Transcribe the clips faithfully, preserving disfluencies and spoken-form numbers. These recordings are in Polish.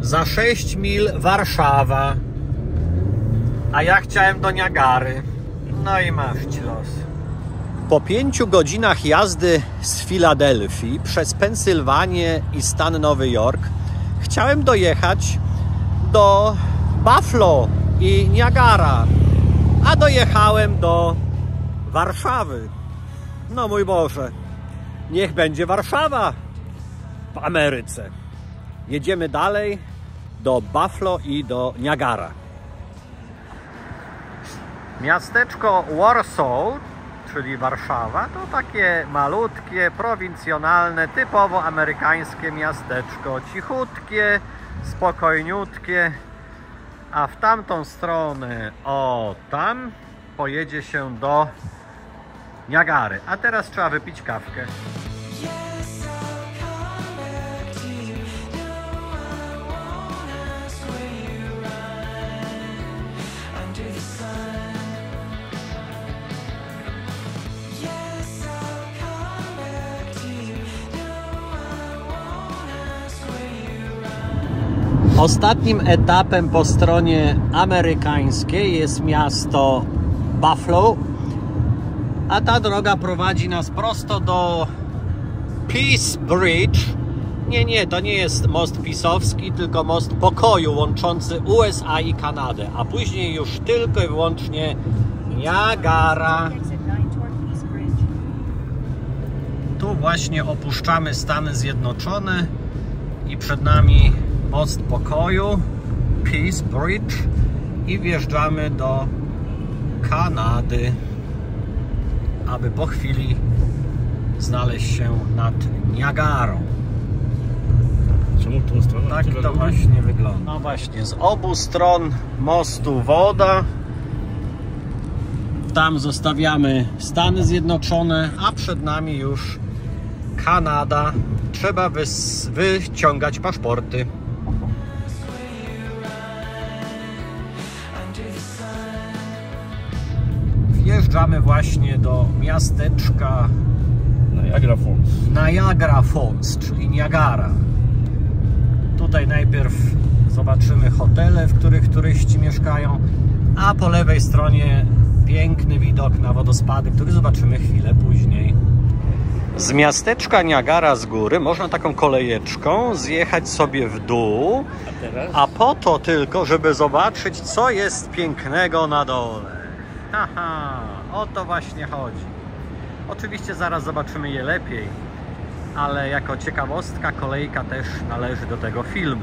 Za sześć mil Warszawa, a ja chciałem do Niagary. No i masz ci los. Po pięciu godzinach jazdy z Filadelfii przez Pensylwanię i stan Nowy Jork chciałem dojechać do Buffalo i Niagara, a dojechałem do Warszawy. No mój Boże, niech będzie Warszawa w Ameryce. Jedziemy dalej do Buffalo i do Niagara. Miasteczko Warsaw, czyli Warszawa, to takie malutkie, prowincjonalne, typowo amerykańskie miasteczko. Cichutkie, spokojniutkie. A w tamtą stronę, o tam, pojedzie się do Niagary. A teraz trzeba wypić kawkę. Ostatnim etapem po stronie amerykańskiej jest miasto Buffalo, a ta droga prowadzi nas prosto do Peace Bridge. Nie, nie, to nie jest most pisowski, tylko most pokoju łączący U S A i Kanadę, a później już tylko i wyłącznie Niagara. Tu właśnie opuszczamy Stany Zjednoczone i przed nami most pokoju, Peace Bridge, i wjeżdżamy do Kanady, aby po chwili znaleźć się nad Niagarą. Czemu tą stronę? Tak to właśnie wygląda. No właśnie, z obu stron mostu woda. Tam zostawiamy Stany Zjednoczone, a przed nami już Kanada. Trzeba wyciągać paszporty. Wjeżdżamy właśnie do miasteczka Niagara Falls. Niagara Falls, czyli Niagara. Tutaj najpierw zobaczymy hotele, w których turyści mieszkają, a po lewej stronie piękny widok na wodospady, który zobaczymy chwilę później. Z miasteczka Niagara z góry można taką kolejeczką zjechać sobie w dół, A teraz? a po to tylko, żeby zobaczyć, co jest pięknego na dole. Haha, o to właśnie chodzi. Oczywiście zaraz zobaczymy je lepiej, ale jako ciekawostka kolejka też należy do tego filmu.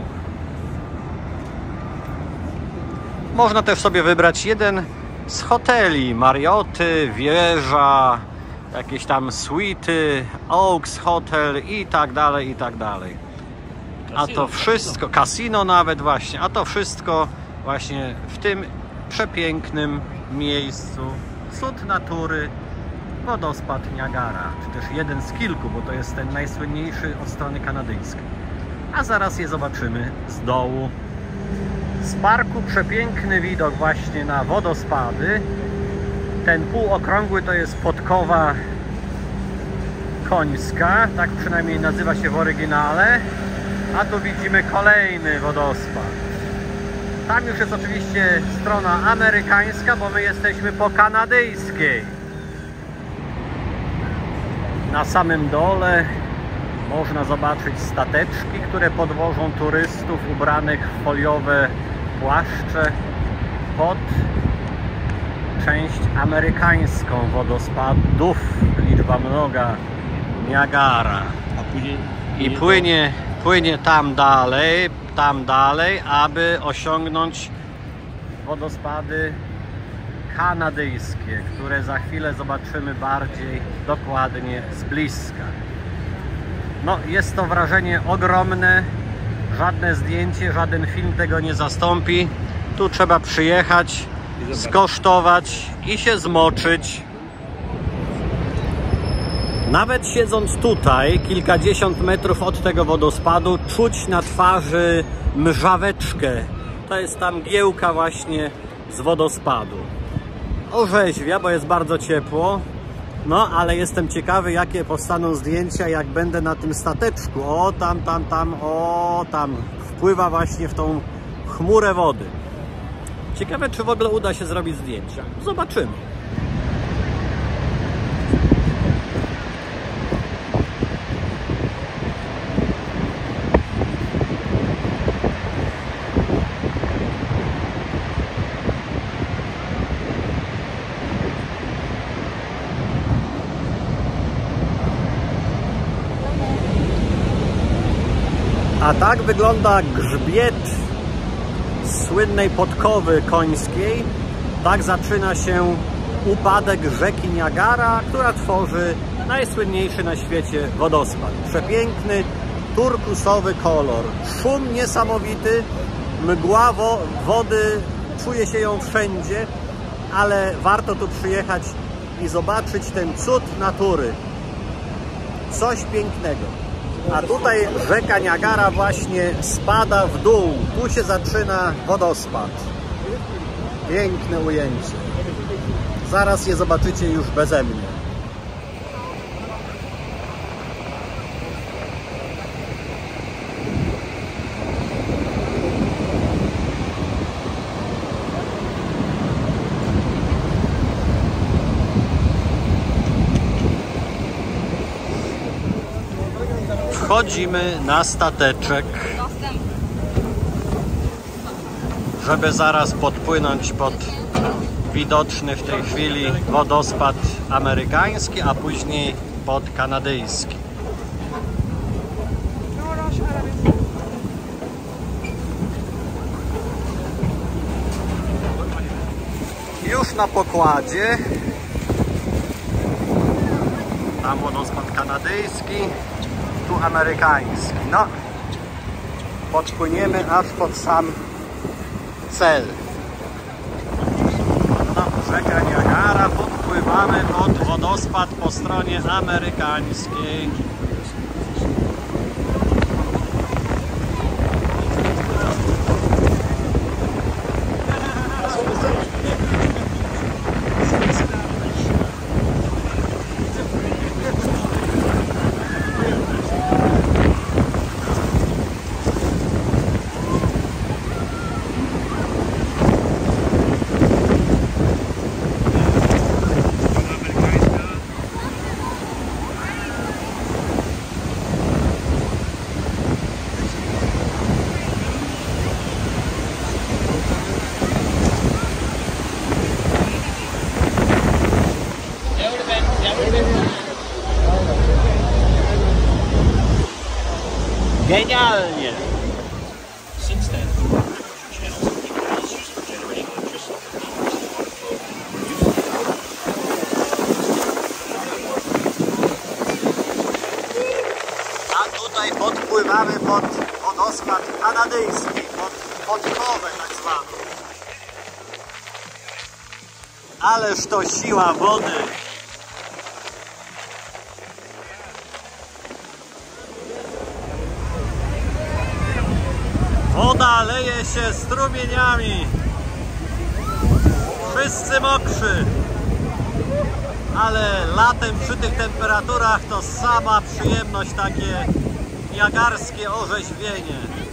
Można też sobie wybrać jeden z hoteli, Mariotty, wieża, jakieś tam suity, Oaks Hotel i tak dalej, i tak dalej. A to wszystko, casino nawet właśnie, a to wszystko właśnie w tym przepięknym miejscu, cud natury, wodospad Niagara, czy też jeden z kilku, bo to jest ten najsłynniejszy od strony kanadyjskiej. A zaraz je zobaczymy z dołu. Z parku przepiękny widok właśnie na wodospady. Ten półokrągły to jest podkowa końska, tak przynajmniej nazywa się w oryginale. A tu widzimy kolejny wodospad. Tam już jest oczywiście strona amerykańska, bo my jesteśmy po kanadyjskiej. Na samym dole można zobaczyć stateczki, które podwożą turystów ubranych w foliowe płaszcze pod część amerykańską wodospadów. Liczba mnoga, Niagara. A później I płynie, płynie tam dalej, tam dalej, aby osiągnąć wodospady kanadyjskie, które za chwilę zobaczymy bardziej dokładnie z bliska. No, jest to wrażenie ogromne. Żadne zdjęcie, żaden film tego nie zastąpi. Tu trzeba przyjechać, skosztować i się zmoczyć. Nawet siedząc tutaj, kilkadziesiąt metrów od tego wodospadu, czuć na twarzy mrzaweczkę. To jest ta mgiełka właśnie z wodospadu. Orzeźwia, bo jest bardzo ciepło. No, ale jestem ciekawy, jakie powstaną zdjęcia, jak będę na tym stateczku. O, tam, tam, tam, o, tam, w wpływa właśnie w tą chmurę wody. Ciekawe, czy w ogóle uda się zrobić zdjęcia. Zobaczymy. A tak wygląda grzbiet słynnej podkowy końskiej. Tak zaczyna się upadek rzeki Niagara, która tworzy najsłynniejszy na świecie wodospad. Przepiękny, turkusowy kolor. Szum niesamowity, mgła wo wody, czuje się ją wszędzie, ale warto tu przyjechać i zobaczyć ten cud natury. Coś pięknego. A tutaj rzeka Niagara właśnie spada w dół. Tu się zaczyna wodospad. Piękne ujęcie. Zaraz je zobaczycie już beze mnie. Wchodzimy na stateczek, żeby zaraz podpłynąć pod widoczny w tej chwili wodospad amerykański, a później pod kanadyjski. Już na pokładzie. Tam wodospad kanadyjski, tu amerykański. No, podpłyniemy aż pod sam cel. No, rzeka Niagara, podpływamy pod wodospad po stronie amerykańskiej. Genialnie! Since then, A tutaj podpływamy pod wodospad kanadyjski, pod podkowę tak zwaną. Ależ to siła wody! Woda leje się strumieniami. Wszyscy mokrzy. Ale latem przy tych temperaturach to sama przyjemność, takie niagarskie orzeźwienie.